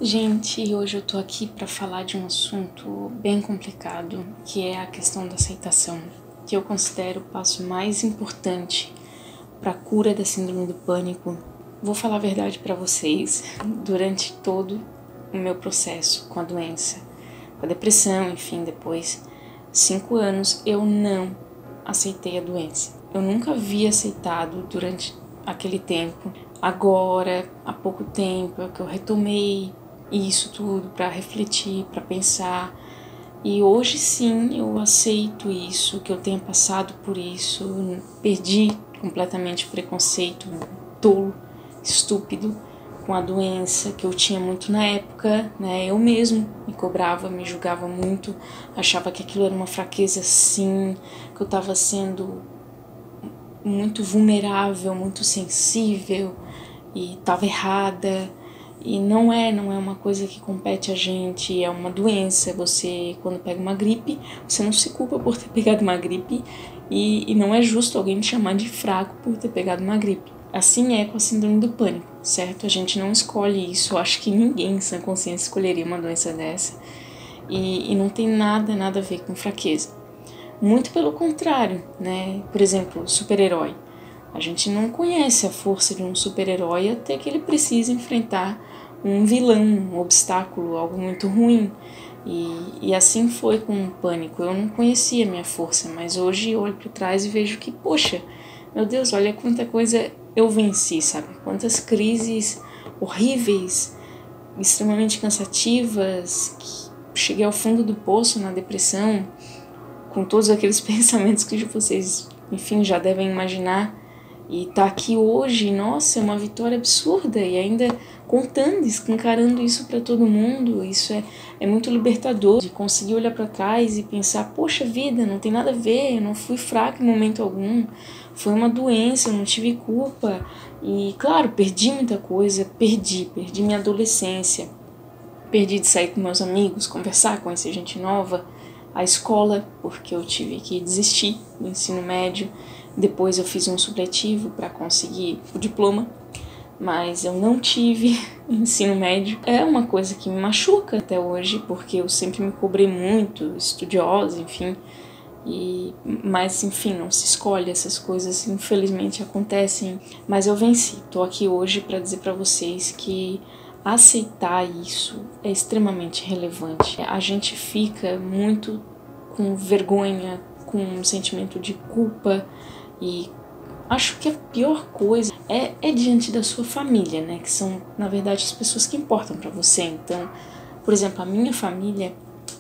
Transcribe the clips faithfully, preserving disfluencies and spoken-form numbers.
Gente, hoje eu tô aqui para falar de um assunto bem complicado, que é a questão da aceitação, que eu considero o passo mais importante para a cura da síndrome do pânico. Vou falar a verdade para vocês, durante todo o meu processo com a doença, com a depressão, enfim, depois cinco anos, eu não aceitei a doença. Eu nunca havia aceitado durante aquele tempo. Agora, há pouco tempo, é que eu retomei isso tudo para refletir, para pensar. E hoje sim eu aceito isso, que eu tenha passado por isso, perdi completamente o preconceito tolo, estúpido com a doença que eu tinha muito na época, né? Eu mesmo me cobrava, me julgava muito, achava que aquilo era uma fraqueza sim, que eu estava sendo muito vulnerável, muito sensível e estava errada. E não é, não é uma coisa que compete a gente, é uma doença. Você, quando pega uma gripe, você não se culpa por ter pegado uma gripe e, e não é justo alguém te chamar de fraco por ter pegado uma gripe. Assim é com a síndrome do pânico, certo? A gente não escolhe isso, eu acho que ninguém em sã consciência escolheria uma doença dessa. E, e não tem nada, nada a ver com fraqueza. Muito pelo contrário, né? Por exemplo, super-herói. A gente não conhece a força de um super-herói até que ele precisa enfrentar um vilão, um obstáculo, algo muito ruim. E, e assim foi com o pânico. Eu não conhecia a minha força, mas hoje eu olho para trás e vejo que, poxa, meu Deus, olha quanta coisa eu venci, sabe? Quantas crises horríveis, extremamente cansativas, que cheguei ao fundo do poço na depressão, com todos aqueles pensamentos que vocês, enfim, já devem imaginar. E tá aqui hoje, nossa, é uma vitória absurda. E ainda contando, escancarando isso para todo mundo, isso é, é muito libertador. De conseguir olhar para trás e pensar, poxa vida, não tem nada a ver, eu não fui fraca em momento algum. Foi uma doença, eu não tive culpa. E claro, perdi muita coisa, perdi, perdi minha adolescência. Perdi de sair com meus amigos, conversar, conhecer gente nova. A escola, porque eu tive que desistir do ensino médio. Depois eu fiz um supletivo para conseguir o diploma, mas eu não tive ensino médio. É uma coisa que me machuca até hoje, porque eu sempre me cobrei muito, estudiosa, enfim. E, mas enfim, não se escolhe, essas coisas infelizmente acontecem. Mas eu venci, tô aqui hoje para dizer para vocês que aceitar isso é extremamente relevante. A gente fica muito com vergonha, com um sentimento de culpa, e acho que a pior coisa é, é diante da sua família, né? Que são, na verdade, as pessoas que importam para você. Então, por exemplo, a minha família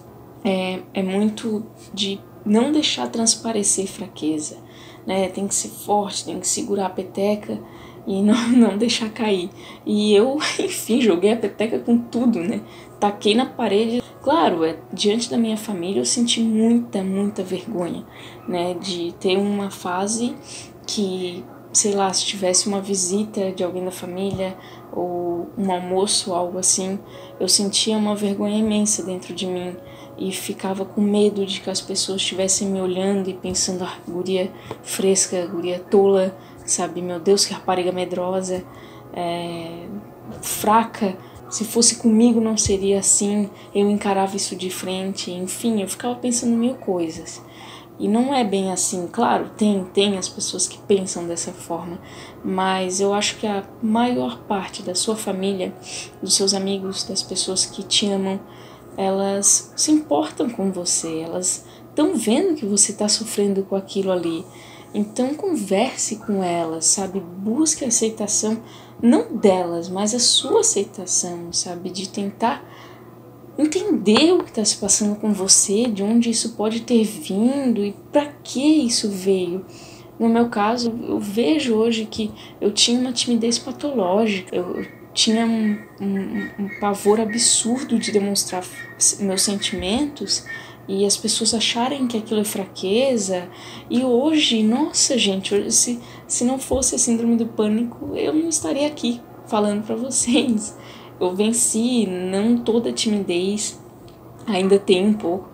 é, é muito de não deixar transparecer fraqueza, né? Tem que ser forte, tem que segurar a peteca e não, não deixar cair. E eu, enfim, joguei a peteca com tudo, né? Taquei na parede. Claro, é, diante da minha família eu senti muita, muita vergonha, né? De ter uma fase que, sei lá, se tivesse uma visita de alguém da família ou um almoço, algo assim, eu sentia uma vergonha imensa dentro de mim e ficava com medo de que as pessoas estivessem me olhando e pensando, ah, guria fresca, guria tola, sabe? Meu Deus, que rapariga medrosa, é, fraca. Se fosse comigo não seria assim, eu encarava isso de frente, enfim, eu ficava pensando mil coisas. E não é bem assim, claro, tem, tem as pessoas que pensam dessa forma, mas eu acho que a maior parte da sua família, dos seus amigos, das pessoas que te amam, elas se importam com você, elas estão vendo que você está sofrendo com aquilo ali. Então converse com elas, sabe? Busque a aceitação, não delas, mas a sua aceitação, sabe? De tentar entender o que está se passando com você, de onde isso pode ter vindo e para que isso veio. No meu caso, eu vejo hoje que eu tinha uma timidez patológica, eu tinha um, um, um pavor absurdo de demonstrar meus sentimentos e as pessoas acharem que aquilo é fraqueza. E hoje, nossa gente, hoje, se, se não fosse a síndrome do pânico, eu não estaria aqui falando para vocês. Eu venci, não toda a timidez, ainda tem um pouco,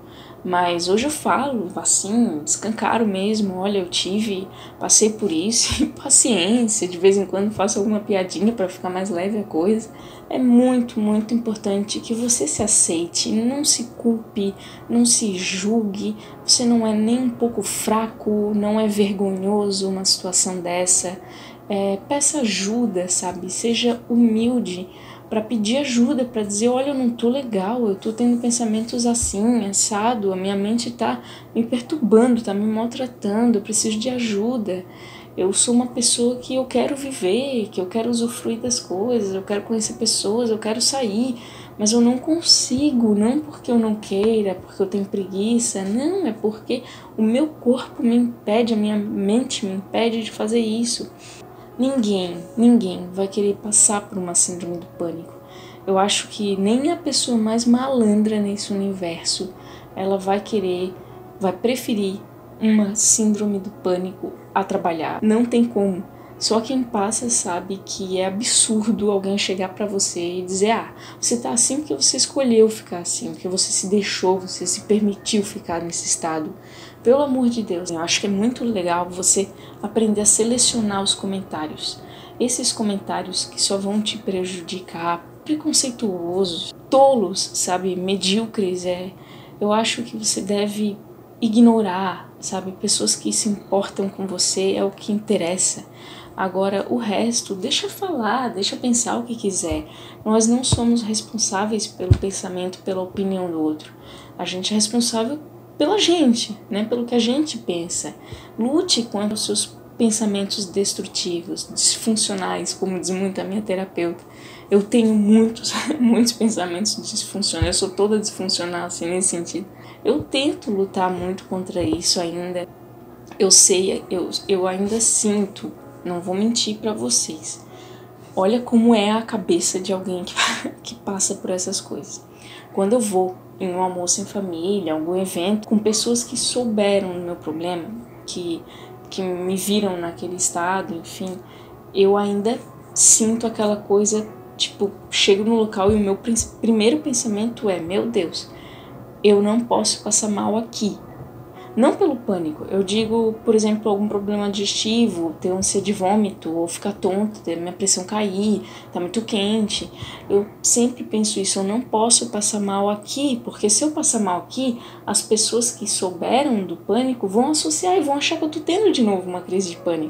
Mas hoje eu falo assim, escancaro mesmo, olha, eu tive, passei por isso, e paciência, de vez em quando faço alguma piadinha para ficar mais leve a coisa. É muito, muito importante que você se aceite, não se culpe, não se julgue, você não é nem um pouco fraco, não é vergonhoso uma situação dessa. É, peça ajuda, sabe? Seja humilde para pedir ajuda, para dizer, olha, eu não tô legal, eu tô tendo pensamentos assim, assado, a minha mente tá me perturbando, tá me maltratando, eu preciso de ajuda. Eu sou uma pessoa que eu quero viver, que eu quero usufruir das coisas, eu quero conhecer pessoas, eu quero sair, mas eu não consigo, não porque eu não queira, porque eu tenho preguiça, não, é porque o meu corpo me impede, a minha mente me impede de fazer isso. Ninguém, ninguém vai querer passar por uma síndrome do pânico. Eu acho que nem a pessoa mais malandra nesse universo, ela vai querer, vai preferir uma síndrome do pânico a trabalhar. Não tem como. Só quem passa sabe que é absurdo alguém chegar pra você e dizer, ah, você tá assim porque você escolheu ficar assim, porque você se deixou, você se permitiu ficar nesse estado. Pelo amor de Deus, eu acho que é muito legal você aprender a selecionar os comentários. Esses comentários que só vão te prejudicar, preconceituosos, tolos, sabe, medíocres, é, eu acho que você deve ignorar, sabe, pessoas que se importam com você é o que interessa. Agora, o resto, deixa falar, deixa pensar o que quiser. Nós não somos responsáveis pelo pensamento, pela opinião do outro. A gente é responsável pela gente, né? Pelo que a gente pensa. Lute contra os seus pensamentos destrutivos, disfuncionais, como diz muito a minha terapeuta. Eu tenho muitos, muitos pensamentos disfuncionais, eu sou toda disfuncional assim, nesse sentido. Eu tento lutar muito contra isso ainda. Eu sei, eu, eu ainda sinto, não vou mentir para vocês. Olha como é a cabeça de alguém que, que passa por essas coisas. Quando eu vou em um almoço em família, algum evento, com pessoas que souberam do meu problema, que, que me viram naquele estado, enfim, eu ainda sinto aquela coisa, tipo, chego no local e o meu primeiro pensamento é, meu Deus, eu não posso passar mal aqui. Não pelo pânico, eu digo, por exemplo, algum problema digestivo, ter ânsia de vômito, ou ficar tonto, ter minha pressão cair, tá muito quente. Eu sempre penso isso, eu não posso passar mal aqui, porque se eu passar mal aqui, as pessoas que souberam do pânico vão associar e vão achar que eu tô tendo de novo uma crise de pânico.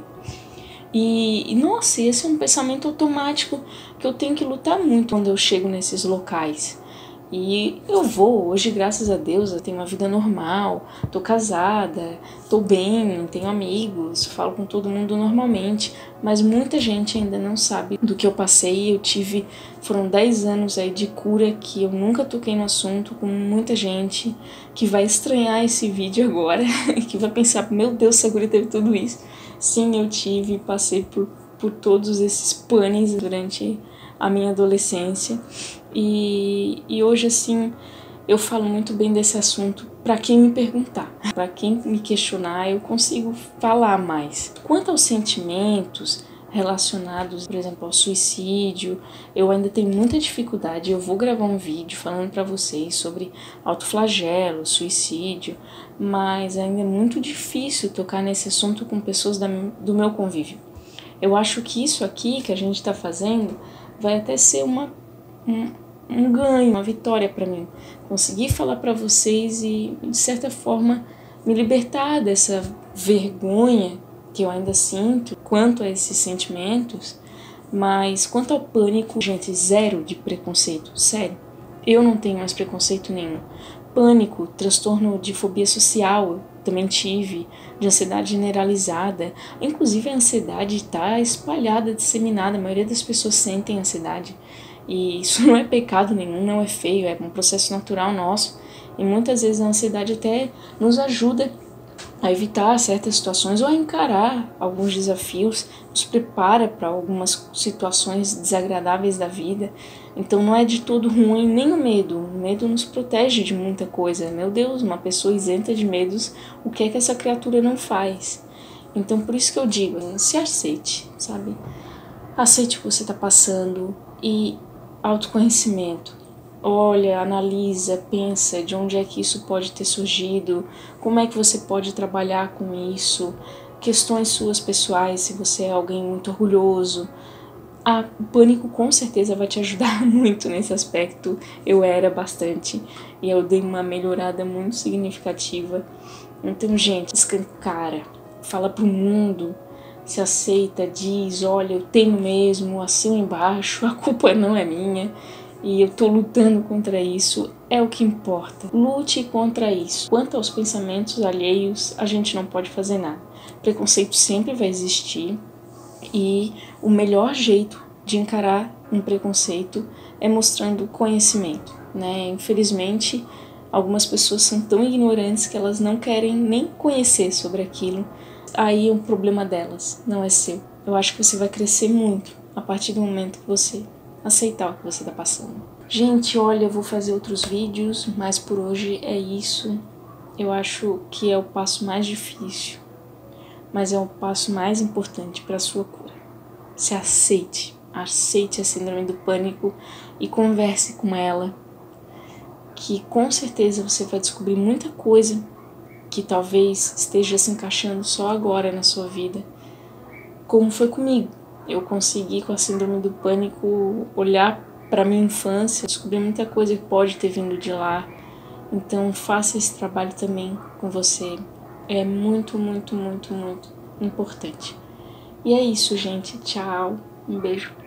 E, e nossa, esse é um pensamento automático que eu tenho que lutar muito quando eu chego nesses locais. E eu vou, hoje graças a Deus eu tenho uma vida normal, tô casada, tô bem, tenho amigos, falo com todo mundo normalmente, mas muita gente ainda não sabe do que eu passei. Eu tive, foram dez anos aí de cura que eu nunca toquei no assunto, com muita gente que vai estranhar esse vídeo agora, que vai pensar, meu Deus, Saguri teve tudo isso. Sim, eu tive, passei por, por todos esses panes durante a minha adolescência. E, e hoje, assim, eu falo muito bem desse assunto para quem me perguntar, para quem me questionar, eu consigo falar mais. Quanto aos sentimentos relacionados, por exemplo, ao suicídio, eu ainda tenho muita dificuldade. Eu vou gravar um vídeo falando para vocês sobre autoflagelo, suicídio, mas ainda é muito difícil tocar nesse assunto com pessoas da, do meu convívio. Eu acho que isso aqui que a gente está fazendo vai até ser uma, um, um ganho, uma vitória para mim. Conseguir falar para vocês e, de certa forma, me libertar dessa vergonha que eu ainda sinto quanto a esses sentimentos. Mas quanto ao pânico, gente, zero de preconceito, sério. Eu não tenho mais preconceito nenhum. Pânico, transtorno de fobia social, também tive, de ansiedade generalizada. Inclusive a ansiedade está espalhada, disseminada, a maioria das pessoas sentem ansiedade. E isso não é pecado nenhum, não é feio, é um processo natural nosso. E muitas vezes a ansiedade até nos ajuda a evitar certas situações ou a encarar alguns desafios, nos prepara para algumas situações desagradáveis da vida. Então não é de todo ruim nem o medo. O medo nos protege de muita coisa. Meu Deus, uma pessoa isenta de medos, o que é que essa criatura não faz? Então por isso que eu digo, se aceite, sabe? Aceite o que você está passando e autoconhecimento. olha, analisa, pensa de onde é que isso pode ter surgido, como é que você pode trabalhar com isso, questões suas pessoais, se você é alguém muito orgulhoso. Ah, o pânico com certeza vai te ajudar muito nesse aspecto. Eu era bastante e eu dei uma melhorada muito significativa. Então, gente, escancara, fala pro mundo, se aceita, diz, olha, eu tenho mesmo, assim embaixo, a culpa não é minha e eu tô lutando contra isso, é o que importa. Lute contra isso. Quanto aos pensamentos alheios, a gente não pode fazer nada. Preconceito sempre vai existir e o melhor jeito de encarar um preconceito é mostrando conhecimento, né? Infelizmente, algumas pessoas são tão ignorantes que elas não querem nem conhecer sobre aquilo. Aí é um problema delas, não é seu. Eu acho que você vai crescer muito a partir do momento que você aceitar o que você está passando. Gente, olha, eu vou fazer outros vídeos, mas por hoje é isso. Eu acho que é o passo mais difícil, mas é o passo mais importante para a sua cura. Se aceite, aceite a síndrome do pânico e converse com ela, que com certeza você vai descobrir muita coisa que talvez esteja se encaixando só agora na sua vida, como foi comigo. Eu consegui, com a síndrome do pânico, olhar para minha infância, descobrir muita coisa que pode ter vindo de lá. Então faça esse trabalho também com você. É muito, muito, muito, muito importante. E é isso, gente. Tchau. Um beijo.